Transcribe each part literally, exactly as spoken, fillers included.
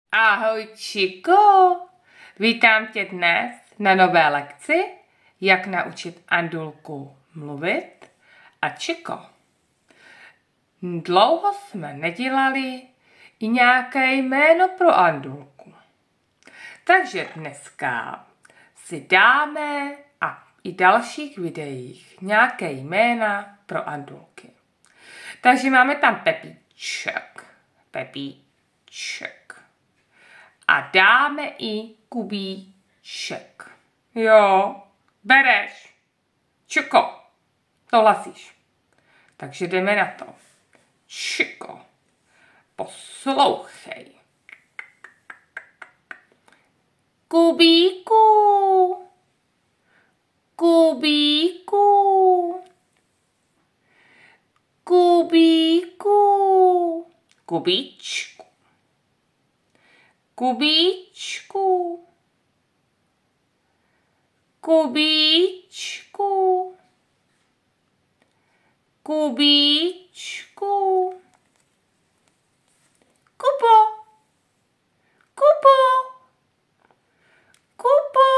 Ahoj, Čiko! Vítám tě dnes na nové lekci, jak naučit Andulku mluvit. A Čiko, dlouho jsme nedělali i nějaké jméno pro Andulku. Takže dneska si dáme a i dalších videích nějaké jména pro Andulky. Takže máme tam Pepíček, Pepíček. A dáme i Kubíček. Jo, bereš. Čiko, souhlasíš. Takže jdeme na to. Čiko, poslouchej. Kubíku, Kubíku, Kubíku, Kubíčku. Kubíčku, Kubíčku, Kubíčku, Kubo, Kubo, Kubo,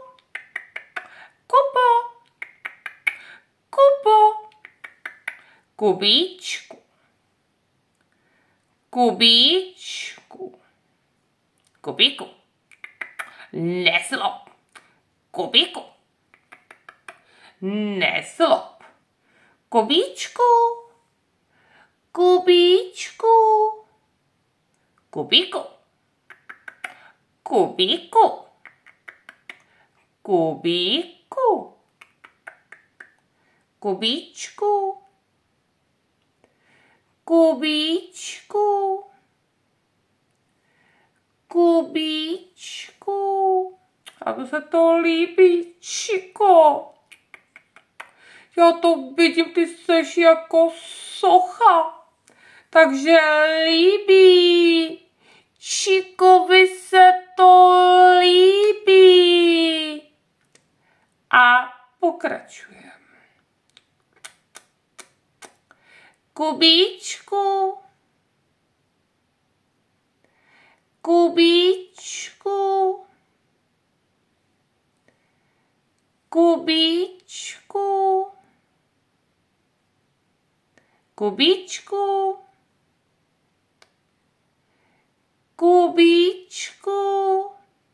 Kubo, Kubo, Kubíčku, Kubíčku. Kubíku, neslop. Kubíku, neslop. Kubíčku, Kubíčku, Kubíku, Kubíku, Kubíku, Kubíčku, Kubíčku, Kubíčku. A to se to líbí, Čiko. Já to vidím, ty seš jako socha. Takže líbí. Čikovi se to líbí. A pokračujeme. Kubíčku, Kubíčku, Kubíčku, Kubíčku, Kubíčku,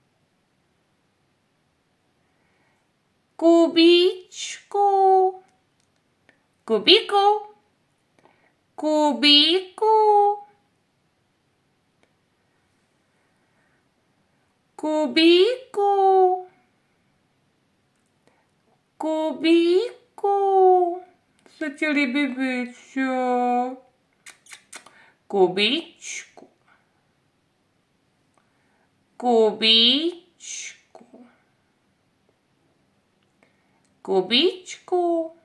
Kubíčku, Kubíku, Kubíku, Kubíku, Kubíku, se ti líbí víc, jo? Kubíčku, Kubíčku, Kubíčku,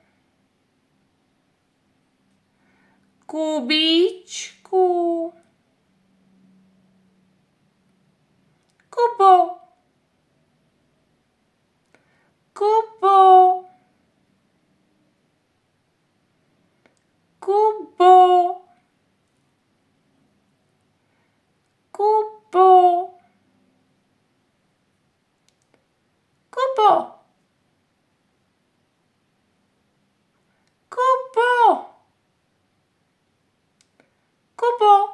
Kubíčku, Kubo, Kubo, Kubo, Kubo, Kubo, Kubo, Kubo,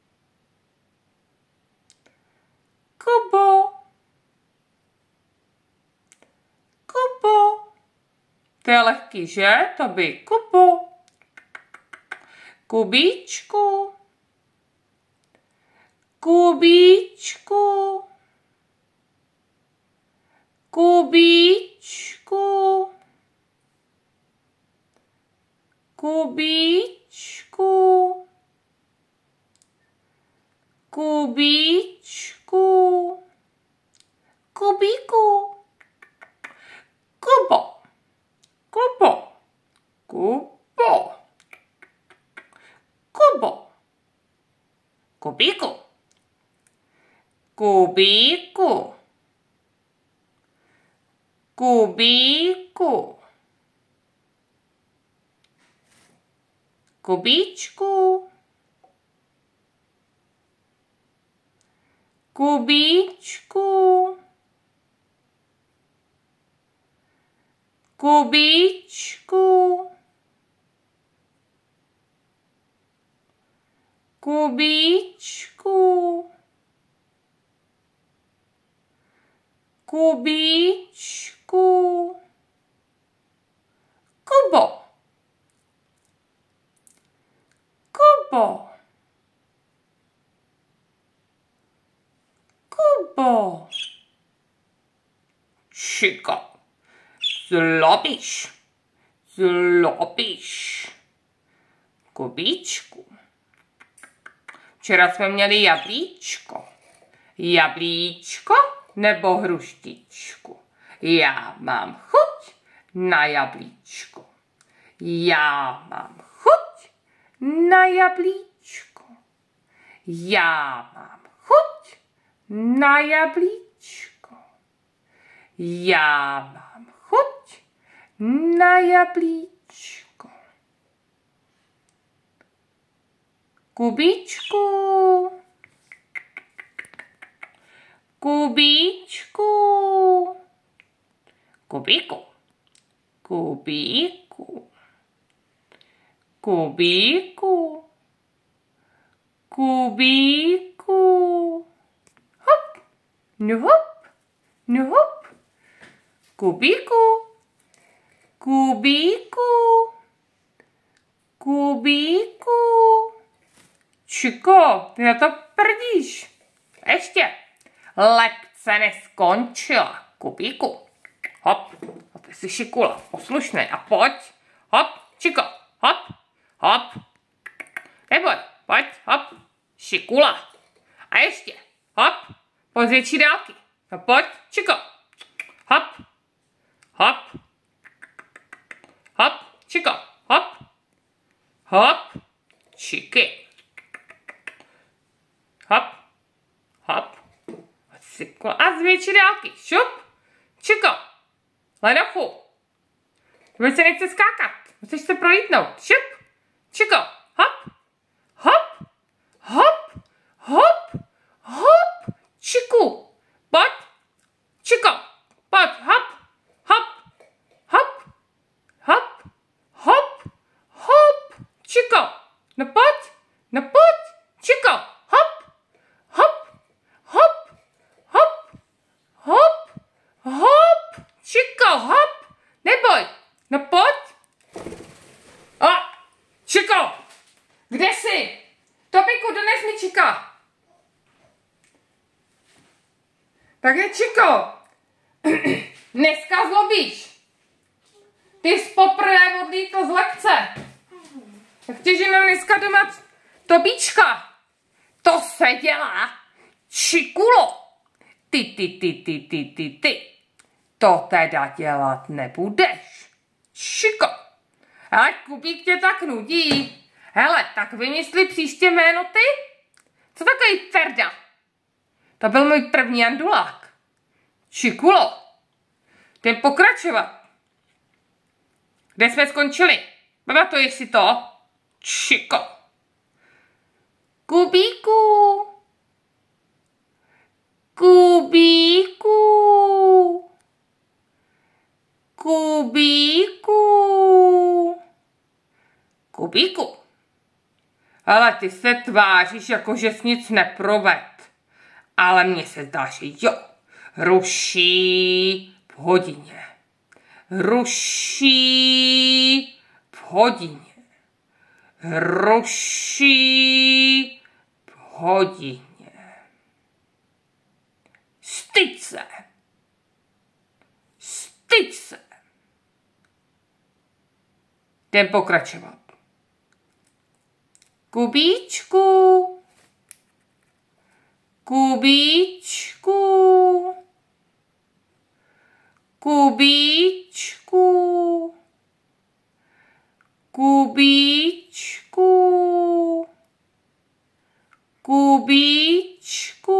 Kubo, Kubo. To je lehký, že? To by Kubo. Kubíčku, Kubíčku, Kubíčku, Kubíčku, Kubíčku, Kubíku, Kubo, Kubo, Kubo, Kubo, Kubíku, Kubíku, Kubíku, Kubíčku, Kubíčku. Kubíčku. Kubíčku. Kubíčku. Kubo. Kubo. Kubo. Čiko. Zlobíš. Zlobíš. Kubíčku. Včera jsme měli jablíčko. Jablíčko nebo hruštičku? Já mám chuť na jablíčko. Já mám chuť na jablíčko. Já mám chuť na jablíčko. Já mám chuť na jablíčko. Kubíčku. Kubíčku. Kubíku. Kubíku. Kubíku. Kubíku. Hop. No hop. No hop. Kubíku. Kubíku. Kubíku. Čiko, ty na to prdíš. Ještě. Lekce neskončila. Kubíku. Hop. A ty jsi šikula. Poslušnej. A pojď. Hop. Čiko. Hop. Hop. Neboj. Pojď. Hop. Šikula. A ještě. Hop. Pojď z větší dálky. No pojď. Čiko. Hop. Hop. Hop. Čiko. Hop. Hop. Čiky. Hop. Hop. A z větší dálky. Šup. Čiko. Ledochu. Vůbec se nechce skákat. Musíš se prolítnout. Šup. Čiko. Hop. Hop. Hop. Hop. Hop. Čiku. Pojď. Čiko. Pojď. Hop. Hop. Hop. Hop. Hop. Hop. Čiko. No pojď. No pojď. Čiko. Hop. Hop. Hop. Hop. Hop. Hop. Čiko. Hop. Neboj. No pojď. A. Čiko. Kde jsi? Topiku, dones mi Čika. Takže Čiko. Dneska zlobíš. Ty jsi poprvé odlítl z lekce. Tak tě, že mám dneska doma Tobíčka. To se dělá. Čikulo. Ty, ty, ty, ty, ty, ty, ty. To teda dělat nebudeš. Čiko. Ale Kubík tě tak nudí. Hele, tak vymysli příště jméno ty. Co takový Ferda? To byl můj první andulák. Čikulo. Jdem pokračovat. Kde jsme skončili? Pamatuješ si to? Čiko. Kubíku. Kubíku. Kubíku. Kubíku. Ale ty se tváříš, jako že jsi nic neproved. Ale mně se zdá, že jo. Ruší v hodině. Ruší v hodině. Ruší v hodině. Styď se. Styď se. Jdem pokračovat. Kubíčku. Kubíčku. Kubíčku. Kubíčku. Kubíčku.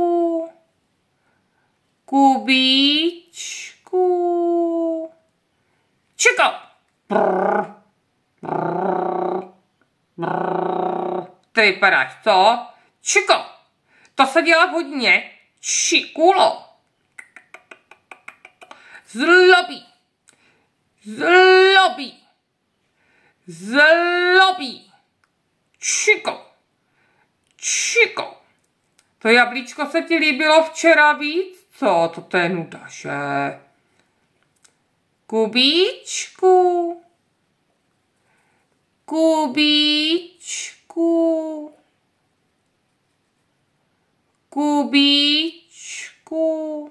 Kubíčku. Čiko. Brr. Brr. Brr. Ty vypadáš, co? Čiko. To se dělá hodně. Čikulo. Zlobí. Zlobí. Zlobí. Čiko. Čiko. To jablíčko se ti líbilo včera víc? Co? To, to je nuda, že? Kubíčku. Kubíčku. Kubíčku.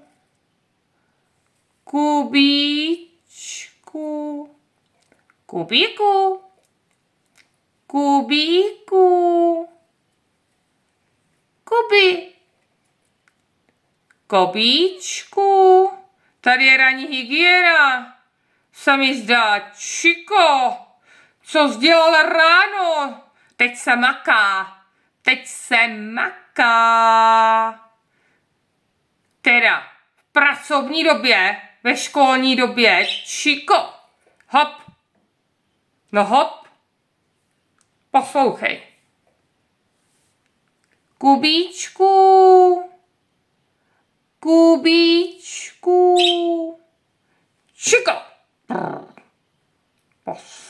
Kubíčku. Kubíku. Kubíku. Kubi. Kobíčku. Tady je ranní hygiena. Se mi zdá, Čiko. Co jsi dělal ráno? Teď se maká. Teď se maká. Teda v pracovní době, ve školní době, Čiko. Hop. No hop. Poslouchej. Kubíčku. Kubíčku. Čiko. Pos.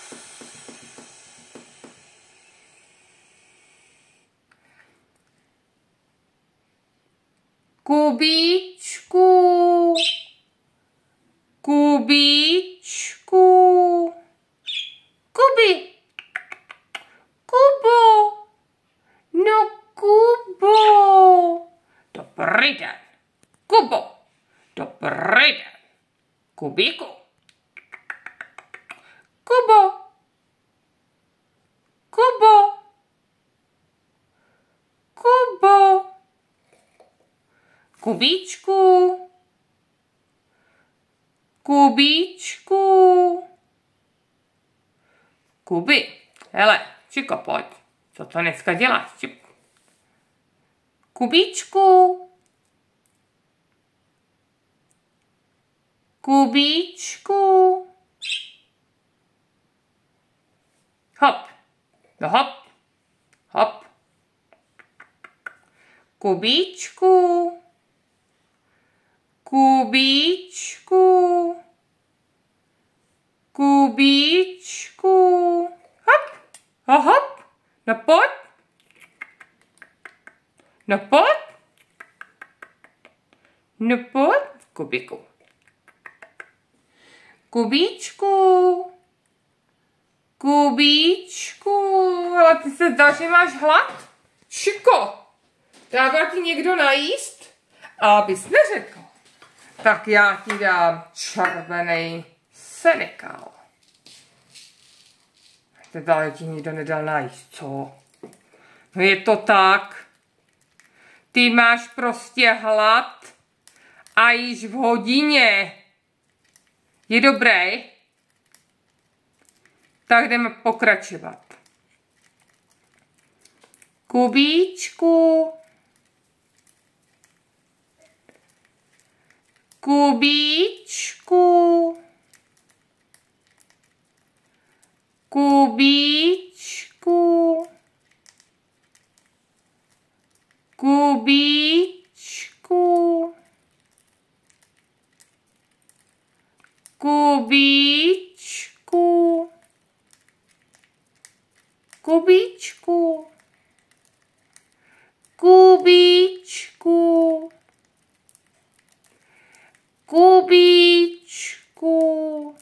Kubíčku. Kubíčku. Kubi. Kubo. No Kubo. Dobrý den. Kubo. Dobrý den. Kubíku. Kubo. Kubo. Kubo. Kubíčku. Kubíčku. Kubi. Hele, Čiko, pojď. Co to dneska děláš, Čiko? Kubíčku. Kubíčku. Hop. No hop. Hop. Kubíčku. Kubíčku. Kubíčku. Hop. Ho, hop. No pojď. No pojď. No pojď. Kubíku. Kubíčku. Kubíčku. Ale ty se zdá, že máš hlad? Čiko. Dává ti někdo najíst? A abys neřekl, tak já ti dám červený Senecal. Teda ti nikdo nedal najíst, co? No je to tak. Ty máš prostě hlad a již v hodině. Je dobrý? Tak jdeme pokračovat. Kubíčku. Kubíčku. Kubíčku. Kubíčku. Kubíčku. Kubíčku. Kubíčku. Kubíčku.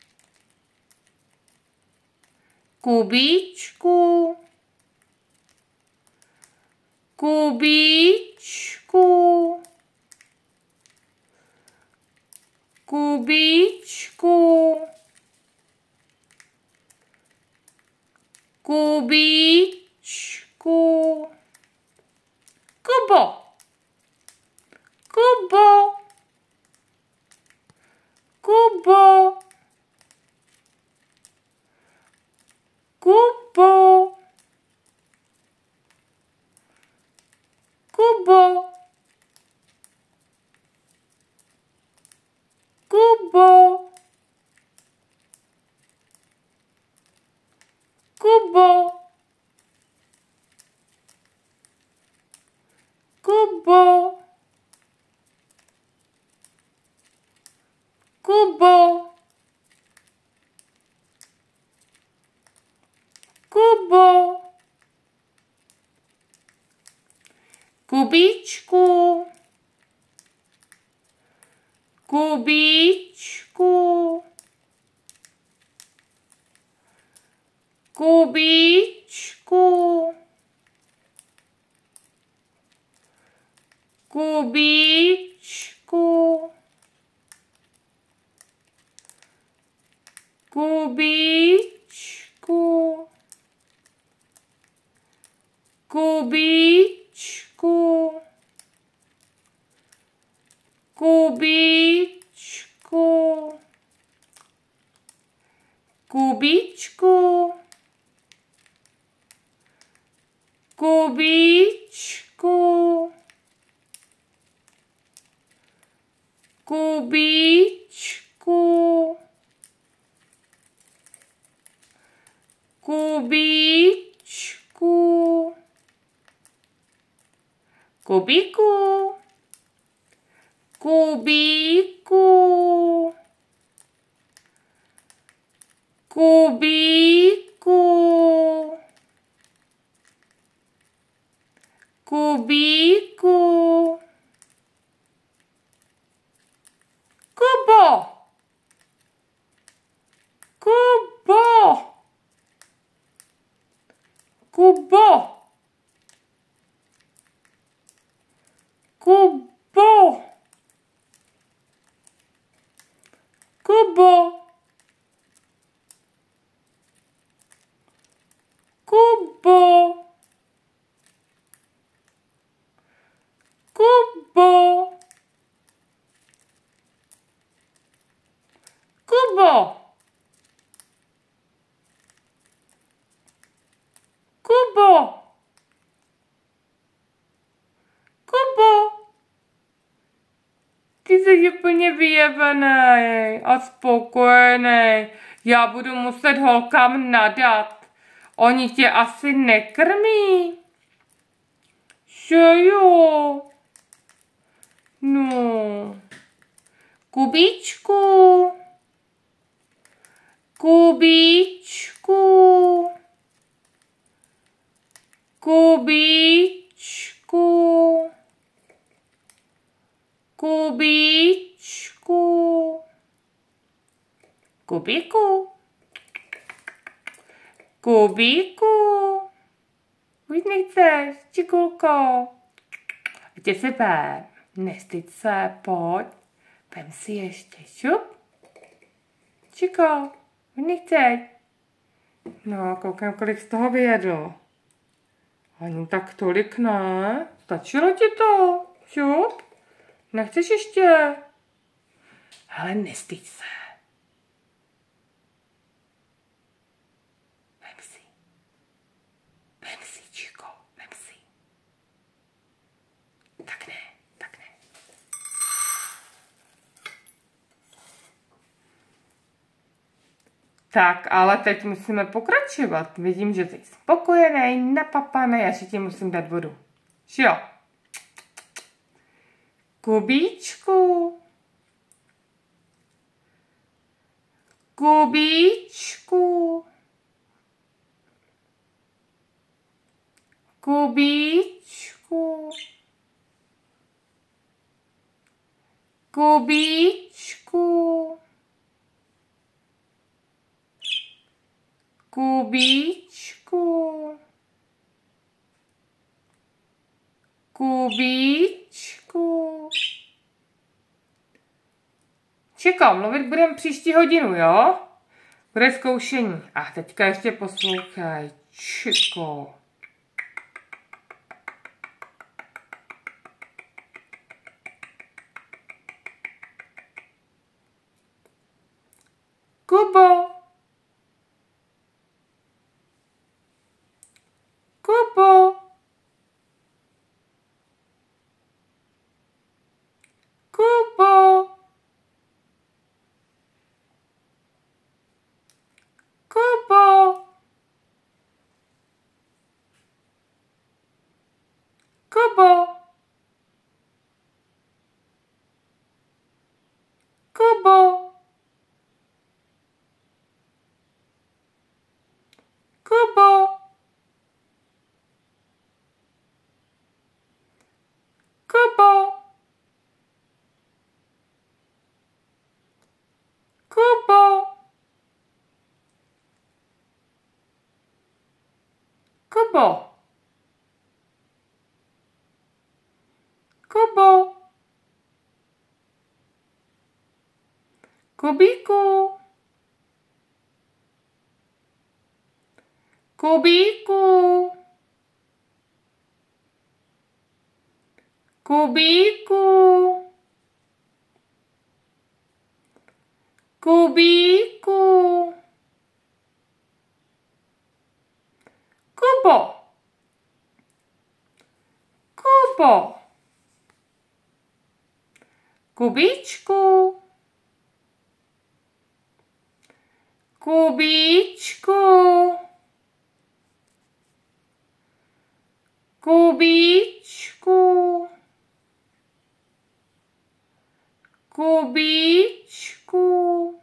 Kubíčku. Kubíčku. Kubíčku. Kubíčku. Kubo. Kubo. Kubo. Kubo. Kubo. Kubo. Kubo. Kubo. Kubo. Kubo. Kubo. Kubíčku. Kubíčku. Kubíčku. Kubíčku. Kubíčku. Kubíčku. Kubíčku. Kubíčku. Kubíčku. Kubíčku. Kubíčku. Kubíku. Kubíku. Kubíku. Kubíku. Kubo. Kubo. Kubo. Kubo. Kubo. Kubo. Kubo. Kubo. Kubo. Kubo. Ty jsi úplně vyjevený a spokojený. Já budu muset holkám nadat. Oni tě asi nekrmí. Že jo? No. Kubíčku. Kubíčku. Kubíčku. Kubíčku. Kubíku. Kubíku. Už nechceš, čikulko. Tě se pár. Nestyď se, pojď. Vem si ještě, šup. Čiko, už nechceš. No, koukám, kolik z toho vyjedl. Ani tak tolik ne. Stačilo ti to, šup. Nechceš ještě? Ale nestyď se. Vem si. Vem si, Čiko, vem si. Tak ne, tak ne. Tak, ale teď musíme pokračovat. Vidím, že jsi spokojený, napapaný, já si ti musím dát vodu. Jo. Kubíčku. Kubíčku. Kubíčku. Kubíčku. Kubíčku. Kubíčku. Čiko, mluvit budeme příští hodinu, jo? Bude zkoušení. A teďka ještě poslouchaj. Čiko. Kubo. Kubo. Kubo. Kubo. Kubo. Kubo. Kubo. Kubíku. Kubíku. Kubíku. Kubíku. Kubo. Kubo. Kubíčku. Kubíčku. Kubíčku. Kubíčku.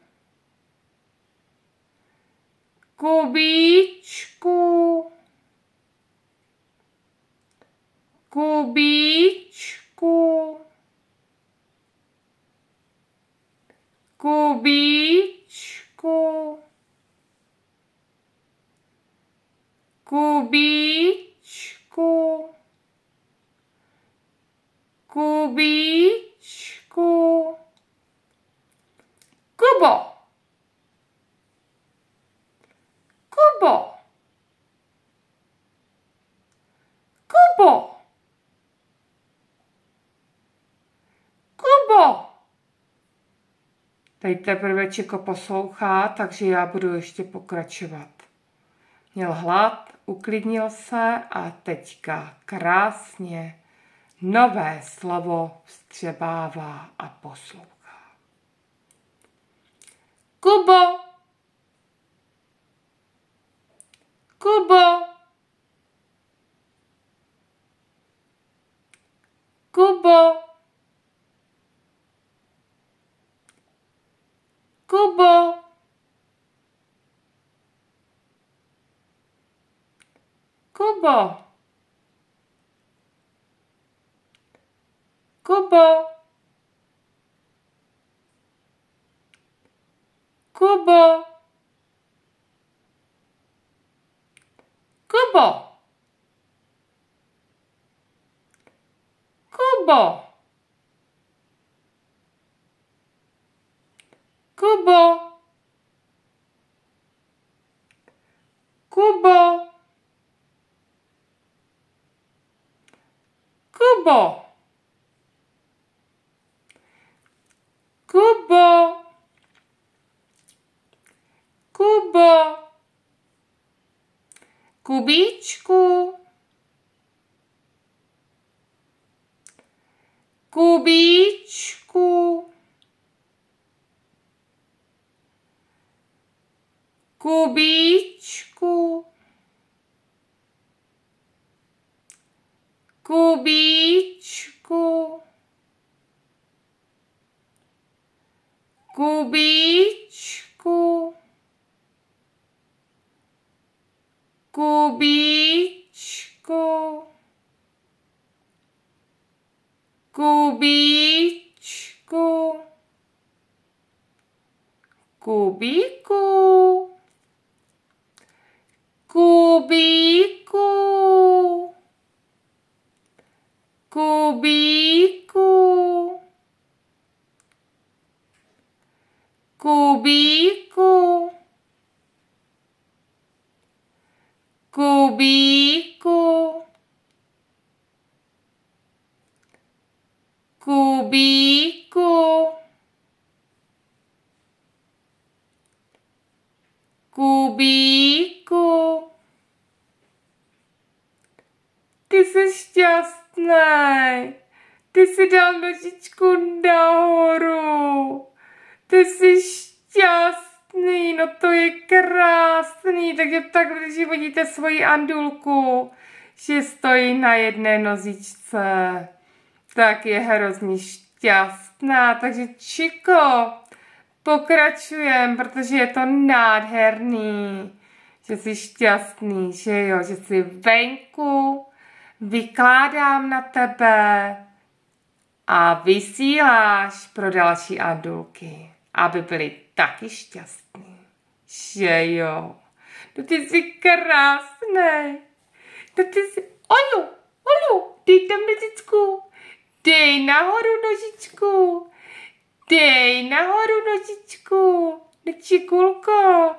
Kubíčku. Kubíčku. Kubíčku. Kubíčku. Kubíčku. Kubo. Kubo. Kubo. Kubo. Teď teprve Čiko poslouchá, takže já budu ještě pokračovat. Měl hlad, uklidnil se a teďka krásně nové slovo vstřebává a poslouchá. Kubo. Kubo. Kubo. Kubo. Kubo. Kubo. Kubo. Kubo. Kubo. Kubo. Kubo. Kubo. Kubo. Kubo. Kubíčku. Kubíčku. Kubíčku. Kubíčku. Kubíčku. Kubíčku. Kubíčku. Kubíku. Kubíku. Kubíku. Kubíku. Kubíku. Kubíku. Kubíku. Ty jsi šťastný. Ty jsi dal nožičku nahoru. Ty jsi šťastný, no to je krásný. Takže takhle, když vidíte svoji Andulku, že stojí na jedné nozičce, tak je hrozně šťastná. Takže Čiko, pokračujem, protože je to nádherný, že jsi šťastný, že jo, že jsi venku, vykládám na tebe a vysíláš pro další Andulky, aby byly taky šťastný, že jo. No ty jsi krásný, Tak ty si, Olu, Olu, dej tam nožičku. Dej nahoru nožičku. Dej nahoru nožičku. Nečikulko.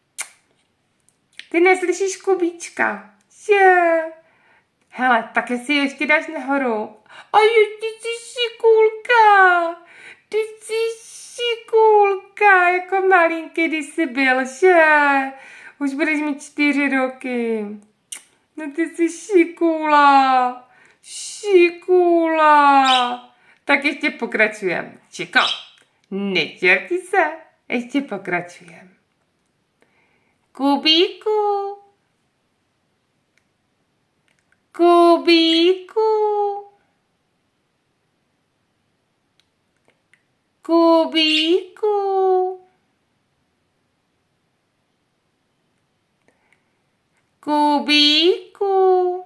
Ty neslyšíš Kubíčka, že? Hele, tak jestli ještě dáš nahoru. A jo, ty jsi šikulka. Ty jsi šikulka, jako malinký, když jsi byl, že? Už budeš mít čtyři roky. No ty jsi šikula. Šikula. Tak ještě pokračujem. Čiko, netěrti se. Ještě pokračujem. Kubíku. Kubíku. Kubíku. Kubíku.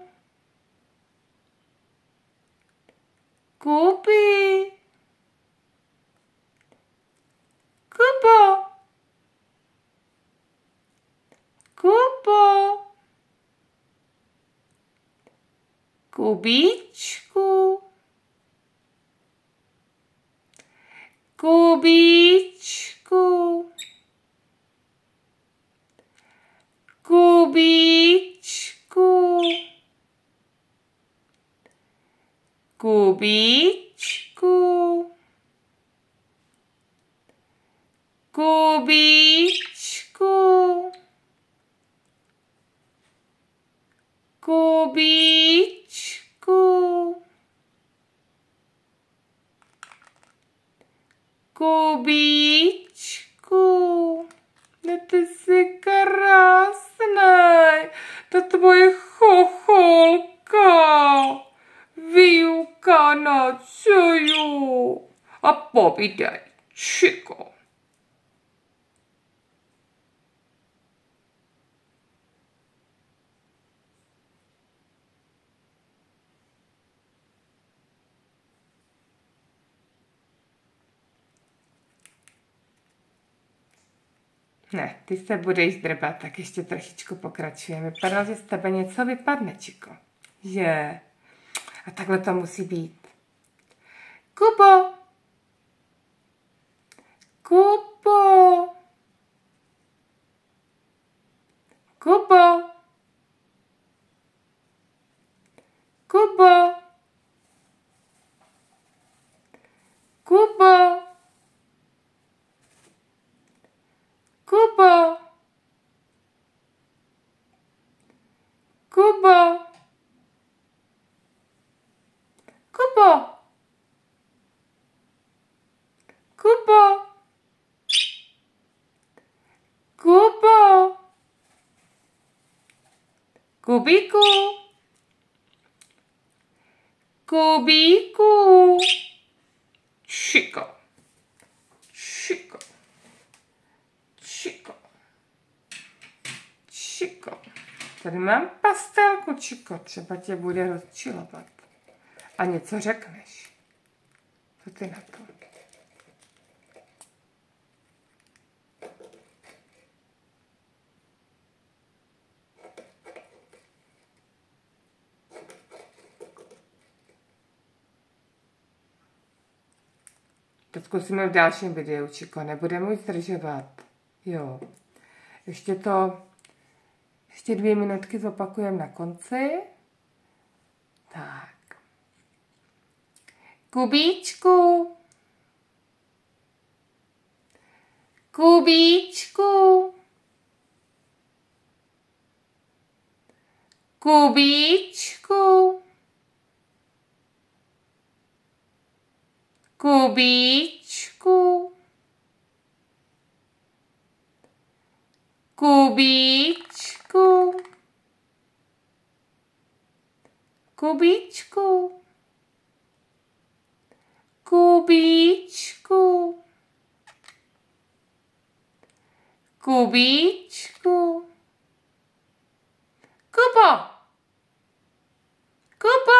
Kubi. Kubo. Kubo. Kubíčku. Kubíčku. Kubíčku. Kubíčku. Kubíčku. Kubíčku. Kubíčku. No ty jsi krásnej. To tvoje chocholka. Výuka na čaju. A povídej, Čiko. Ne, ty se budeš drbat, tak ještě trošičku pokračujeme. Vypadá, že z tebe něco vypadne, Čiko. Že? A takhle to musí být. Kubo! Kubo! Kubo! Kubo! Kubo! Kubo! Kubo! Kubo! Kubo! Kubo! Kubíku! Kubíku! Čiko! Čiko! Čiko. Čiko. Tady mám pastelku, Čiko. Třeba tě bude rozčilovat. A něco řekneš. Co ty na to? To zkusíme v dalším videu, Čiko. Nebudeme už zdržovat. Jo. Ještě to, ještě dvě minutky zopakujeme na konci. Tak. Kubíčku. Kubíčku. Kubíčku. Kubíčku. Kubíčku. Kubíčku. Kubíčku. Kubíčku. Kubo. Kubo.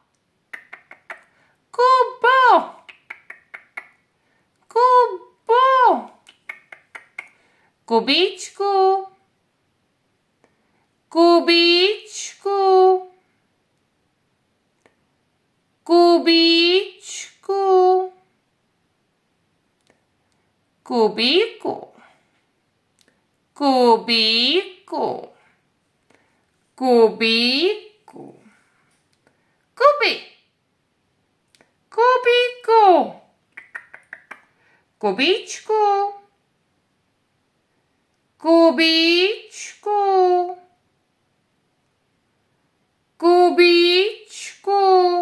Kubo. Kubo. Kubíčku. Kubíčku. Kubíku. Kubíku. Kubíku. Kubi. Kubíku. Kubíčku. Kubíčku. Kubíčku.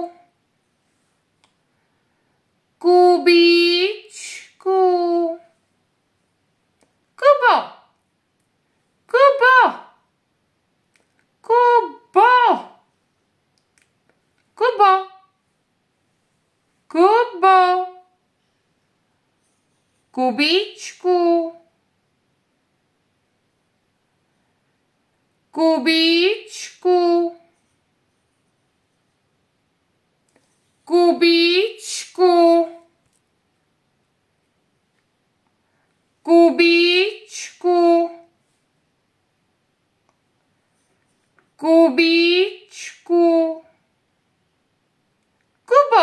Kubíčku. Kubo. Kubo. Kubo. Kubo. Kubo. Kubíčku. Kubíčku. Kubíčku. Kubíčku. Kubíčku. Kubo.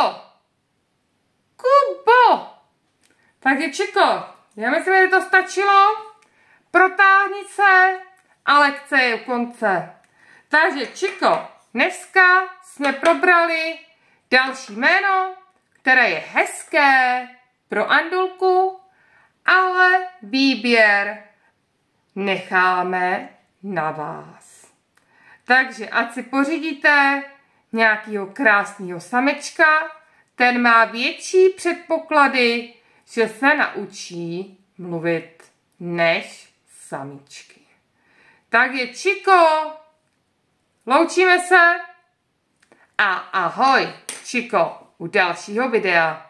Kubo. Tak děvčiko, já myslím, že to stačilo. Protáhni se a lekce je u konce. Takže Čiko, dneska jsme probrali další jméno, které je hezké pro Andulku, ale výběr necháme na vás. Takže ať si pořídíte nějakého krásného samečka, ten má větší předpoklady, že se naučí mluvit než samičky. Takže Čiko, loučíme se a ahoj, Čiko, u dalšího videa.